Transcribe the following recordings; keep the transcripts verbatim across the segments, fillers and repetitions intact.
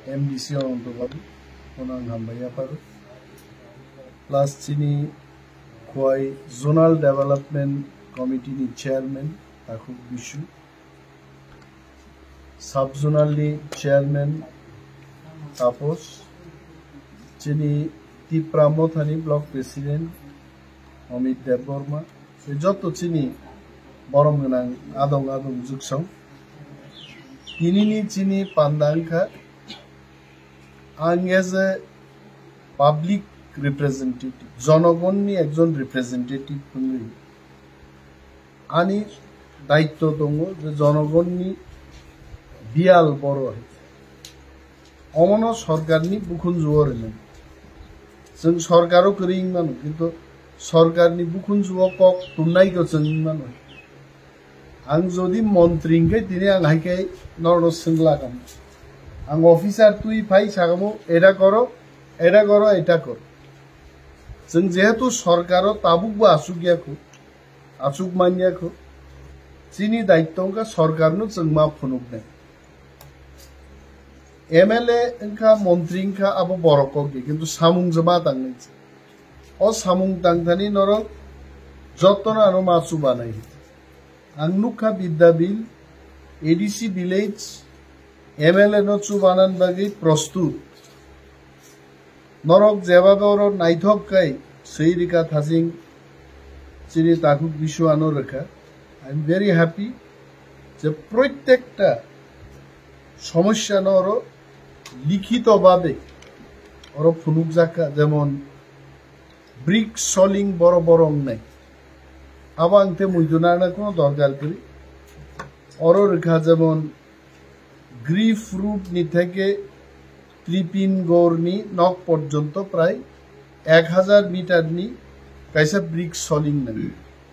MDC অনন্তবাবু ওনাং হামবাইয়া পারো plus চিনি Khowai zonal development কমিটিনি চেয়ারম্যান তাকুব বিশু সাব জোনালনি চেয়ারম্যান তাপস চিনি তিপ্রামথানি ব্লক প্রেসিডেন্ট অমিত দেববর্মা যত চিনি বরম গোনাं আদং আদং जुगसं তিনিনি চিনি পান্দাংখা आं एज ए पाब्लिक रिप्रेजेंटेटिव जनगणनि एकजन रिप्रेजेंटेटिव होननानै आंनि दायित्व दङ जे जनगणनि बियाल बर' अमन सरकारनि बुखुनजुआव ओरैनो जों सरकाराव गोरैं मानो किन्तु सरकारनि बुखुनजुआव कक तुमनायखौ जों मानो आं जुदि मन्त्रिंखै दिनै आं हायखै नरनो सोंलागाम आं अफिसार तुई भाई सागामो एरा करो एरा करो एटा करो जों जेहेतु सरकारो ताबुकबो आसुगियाखौ आसुक मानियाखौ चिनि दायित्वखा सरकारनो जों मा फुनुकनाय एमएलए इंखा मंत्री इंखा आबो बरकगे किन्तु सामुं जमा तांनाय अ सामुं तांथानि नरक जतना आरो मासु बानाय आं नुखा बिद्दा बिल एडीसी विलेज एमएलए नचु बानान बागै प्रस्तुत नरक जेबाबे और नाइथकखाय सैरिका थाजिं चिनि ताकुब बिशु आनो रेखा आई एम वेरी हैप्पी जे प्रत्येकटा समस्या नर लिखित भावे और फुनुक जाका जेमन ब्रिक सलिंग बड़ बड़ नाय आबो आंते मुइदुनाना कोनो दरकार करी और रेखा जेमन ग्रीफ रूट नि थेके त्रिपिन गौरनी नक पर्यन्त प्राय एक हजार मीटर नि कैसा ब्रिक सलिंग नाय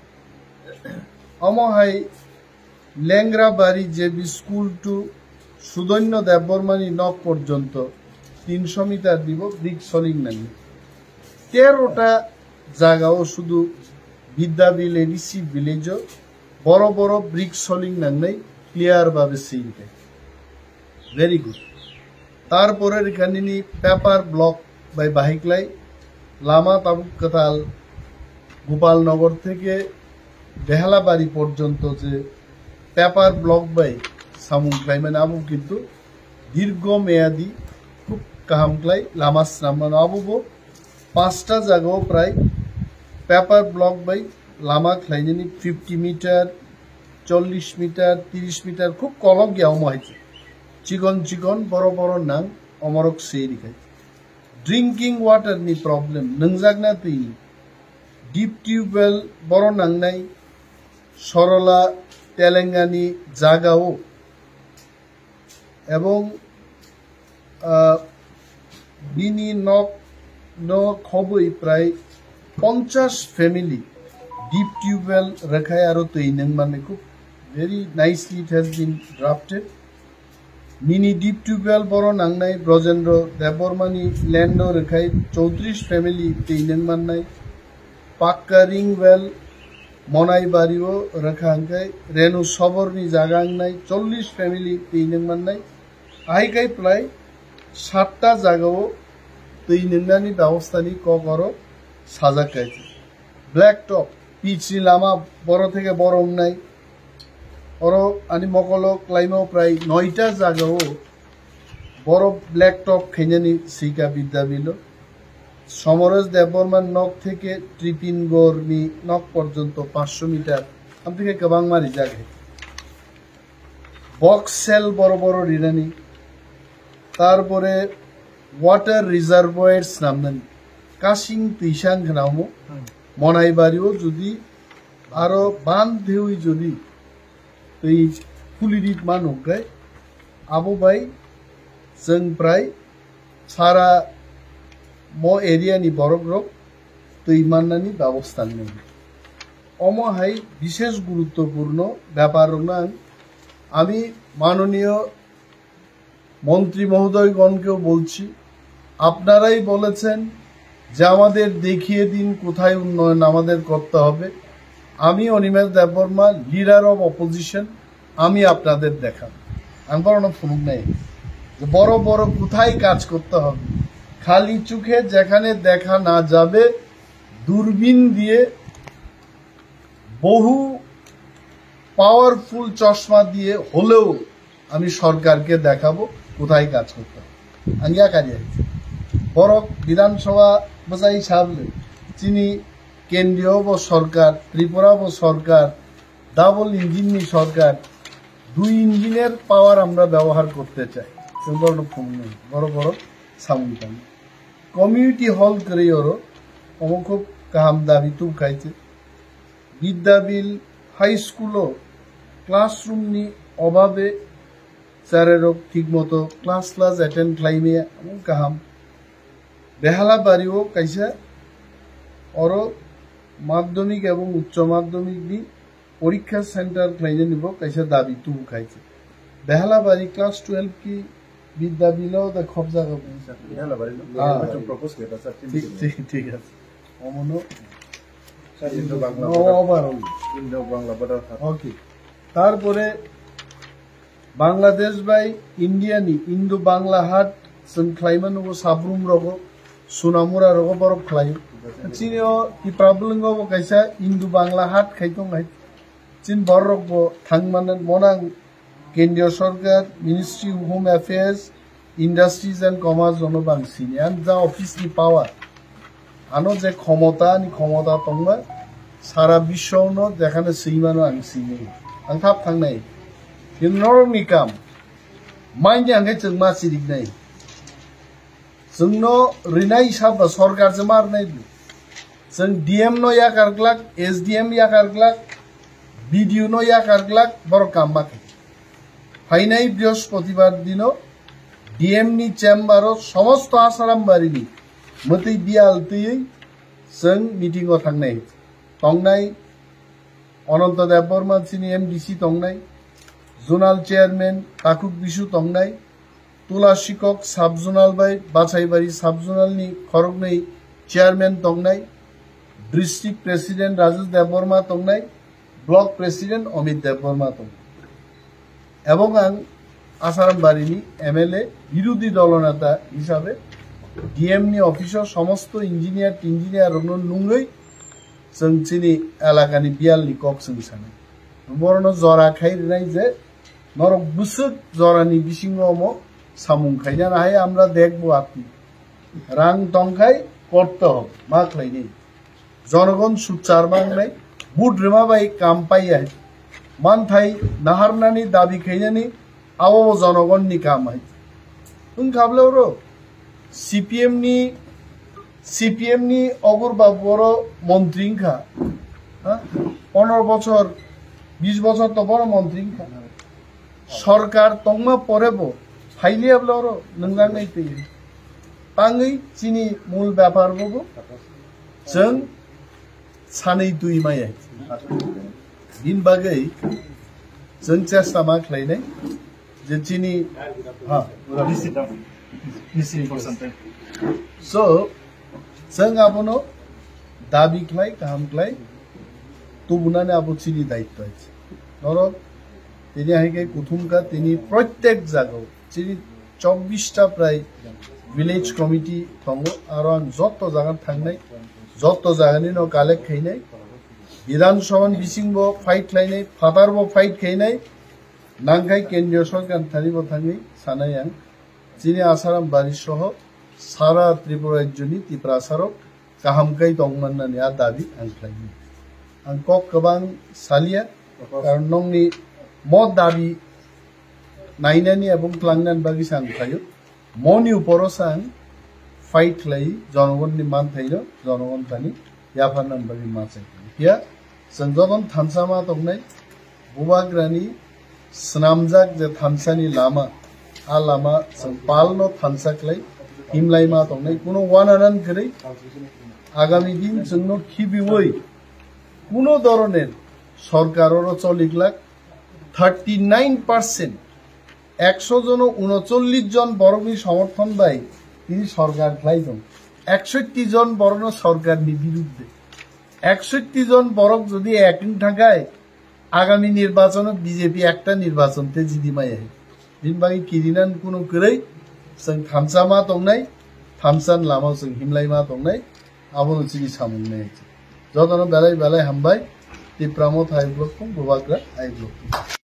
अमहाय लेंग्राबाड़ी जेबी स्कूल टू सुधन्य देवबर्मानी नक पर्यन्त तीन सौ मीटर দিব ब्रिक सलिंग नाय तेरোটা জায়গাও শুধু বিদ্যাবিল এডিসি ভিলেজ বড় বড় ব্রিক সলিং নাংনাই ক্লিয়ার ভাবে সেইটা वेरी गुड तारपरे एखानेनि पेपार ब्लक बाय बाहिकलाई लामा ताबुक कताल गोपालनगर थेके बेहालाबाड़ी पर्यन्त जे पेपार ब्लक बाय सामुंख्लाय माने आबो किन्तु दीर्घ मेयादी खूब काहामख्लाय लामा स्रामान आबोबो पाँचटा जायगायाव प्राय पेपार ब्लक बाय लामा ख्लायनायनि फिफ्टी मीटर चल्लिस मीटर तीस मीटर खूब कलक गयाव माहिती चिकन चिकन बड़ बड़ नां अमरक सेरिखाय ड्रिंकिंग वाटर नि प्रॉब्लम नंजागना तैनि डीप ट्यूबवेल बड़ नांनाय सरला तेलेंगानी जागाओ एवं बिनि नक न खबै प्राय पचास फैमिली डीप ट्यूबवेल रेखाय आरो तैनों माने खूब very nicely it has been drafted mini deep tubewell बड़ नांनाय ब्रजेंद्र देवबर्मानी लैंड रेखाय चौत्रिश फैमिली तैनों माननाय पाक्का रिंग वेल मनाइबारिओ रेखा हांखाय रेणु सबरनी जागा हांनाय चल्लिस फैमिली तैनों माननाय आइकाय प्राय सातटा जागाओ तैनोंनानि व्यवस्थानि ककरो साजाकाय ब्लैक टप पिचनि लामा बड़ थेके बड़ नाय और आनी मकलो क्लाइमाव प्राय नयटा जागाओ बड़ ब्लैक टप खेनानि सिका बिद्दा बिलो समरेश देवबर्मान नक थेके त्रिपिनगरनि नक पर्यन्त पाँचशो मीटर आम थेके गोबां मारि जागे बक्स सेल बड़ बड़ रिनानि तारपरे वाटर रिजार्वयार्स नामनानि कासिं तैसां होनामो मनाइबारिओ जुदि आरो बान देउइ जुदि तै खुलिरित मानुखाय आबो बाय जों प्राय सारा म एरियानि बरग्रब तै माननानि व्यवस्था नेই अमहाय विशेष गुरुत्वपूर्ण ব্যাপার না আমি মাননীয় মন্ত্রী মহোদয়গণকেও বলছি আপনারাই বলেছেন যে আমাদের দেখিয়ে দিন কোথায় উন্নয়ন আমাদের করতে হবে আমি Animesh Debbarma leader of opposition আমি আপনাদের দেখাব আমি বড় ফোন নাই বড় বড় কোথায় কাজ করতে হবে, খালি চোখে যেখানে দেখা না যাবে দূরবীন দিয়ে বহু পাওয়ারফুল চশমা দিয়ে হলেও আমি সরকারকে দেখাবো কোথায় কাজ করতে হবে। আঙ্গিয়া কারিয়া বড় বিধানসভা বসাই সাবলে চিনি কেন্দ্রীয় সরকার, ত্রিপুরা সরকার, ডাবল ইঞ্জিন সরকার, দুই ইঞ্জিনের পাওয়ার আমরা ব্যবহার করতে চাই। বড় বড় সামুন কমিউনিটি হল করে ওর খুব কাহাম দাবি তুব খাইছে। বিদ্যাবিল হাই স্কুলও ক্লাসরুমনি অভাবে স্যারেরও ঠিক মতো ক্লাস ক্লাস অ্যাটেন্ড খাইমে এমন কাহাম। বেহালা বাড়িও কাইসা ওর মাধ্যমিক এবং উচ্চ মাধ্যমিক নি পরীক্ষা সেন্টার খাইনে নিব কাইসা দাবি তুব খাইছে। বেহালা বাড়ি ক্লাস টুয়েলভ কি বিদ্যাবিলও খুব জায়গা ঠিক আছে অমন তারপরে বাংলাদেশ বাই ইন্ডিয়ানি ইন্দো বাংলা হাট খাইমান সাবরুম রগ সুনামুরা রগ বরফ খাই চিনিও কি প্রবলেম কাইসা ইন্দো বাংলা হাট খাইতো খাই চিন বড় রগ থাংমান মনাং কেন্দ্রীয় সরকার ministry home affairs industries and commerce জনবাংসিনি আন যা অফিসনি পাওয়ার আনো যে ক্ষমতা নি ক্ষমতা তংবা সারা বিশ্বনো যেখানে সেইমানো আং সিনি আং থাপ থাংনাই নরমনি কাম माइंड आंगे जों मा सिरिक नाय जोंनो रिनाय हिसाब सरकार से मार नाय जों डीएम नो या कारग्लाक एसडीएम या कारग्लाक बीडीओ नो या कारग्लाक बर काम मा फाइनाय बृहस्पतिबार दिनो डीएम नि चेम्बारो समस्त आसाराम बारिनि मतै बियालतै जों मिटिंग आव थांनाय तंनाय अनंत देव बर्मा सिनि एमडीसी तंनाय जोनाल चेयरमैन काकुक बिशु तंगनाय तुला शिक्षक सब जोनाल बाय बाछाइबारी सब जोनाल नि खरगनै चेयरमैन तंगनाय डिस्ट्रिक्ट प्रेसिडेंट राजेश देवबर्मा तंगनाय ब्लक प्रेसिडेंट अमित देवबर्मा तंग एवं आं आसारामबारिनि एमएलए विरोधी दलनेता हिसाबे डीएम नि अफिसर समस्त इंजिनियर इंजिनियर नुंगै जों चिनि एलाकानि बियालनि कक जों सानो बरनो जरा खाइनाय जे नरक बुसुक जरानि बिसिङाव सामुं खाइना हाय আমরা দেখব আপনি রাং টংখাই করতে হবে মা খাইনি জনগণ সুচার বাংলাই বুট রেমা বাই কাম পাইয়া মানথাই নাহারনানি দাবি খাইনানি আও জনগণনি কাম হাই তুম খাবলেও রো সিপিএম নি সিপিএম নি অগরবা বড় মন্ত্রীখা হ্যাঁ পনেরো বছর বিশ বছর তো বড় মন্ত্রীখা सरकार तंगमा परेबो फाइले अब्लारो नंगांगै तै तांगै चिनि मूल व्यापार बबो जों सानै दुई माय दिन बागै जों चेष्टा मा खालायनाय जे चिनि हा सो जों आबनो दाबि खालाय गाहाम खालाय तुबुनाने आबो चिनि दायित्व आछे नरक তিনি আগে প্রথমকা তিনি প্রত্যেক জায়গায় চিনি চব্বিশটা প্রায় ভিলেজ কমিটি দङ आरो आं যত জায়গা थांनाय যত জায়গাनि न कालेक्ट खाइनाय বিধানসভা বিসিংबो फाइट खाइनाय फादारबो फाइट खाइनाय नांगाय केन्द्रीय सरकार थानिबो थाङै सानाय आं चिनि आसाराम बारि सह सारा त्रिपुरा राज्यनि तिप्रासारक गाहामखाय दंमोननानै आ दाबि आं खालामो आं कक गोबां सालिया कारण नंनि मत दाबी नाइनानी एवं क्लांगनान बागी सांखायो मनि उपरो सां फाइट लाई जनगण नि मानथाइनो जनगण थानि याफानान बागी माचे या संजगन थानसामा तंगनाय बुबाग्रानि स्नामजाक जे थानसानि लामा आ लामा जों पालनो थानसाकलाई हिमलाइमा तंगनाय कुनो वानारान करे आगामी दिन जोंनो खिबिवै कुनो धरनेर सरकाररो चलिगलाक থার্টি নাইন পার্সেন্ট একশো জন উনচল্লিশ জন বরণী সমর্থন বাই তিনি সরকার খাইছেন একষট্টি জন বরণ সরকার বিরুদ্ধে একষট্টি জন বরক যদি একই ঢাকায় আগামী নির্বাচনে বিজেপি একটা নির্বাচনতে জিদি মাই बिनबांगी किरिनान कुनु गरै जों थामसा मा दंनाय थामसान लामा जों हिमलाय मा दंनाय आबोनो चिनि सामुंनाय जदनो बेलाय बेलाय हामबाय तिप्रा मथाय ब्लक बुबाग्रा आइ ब्लक